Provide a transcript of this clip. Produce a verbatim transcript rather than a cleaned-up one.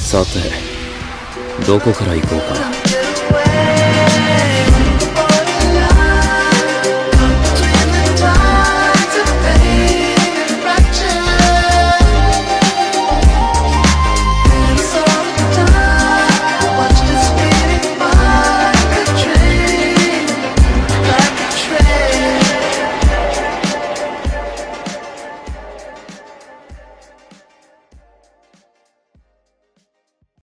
さてどこから行こうか。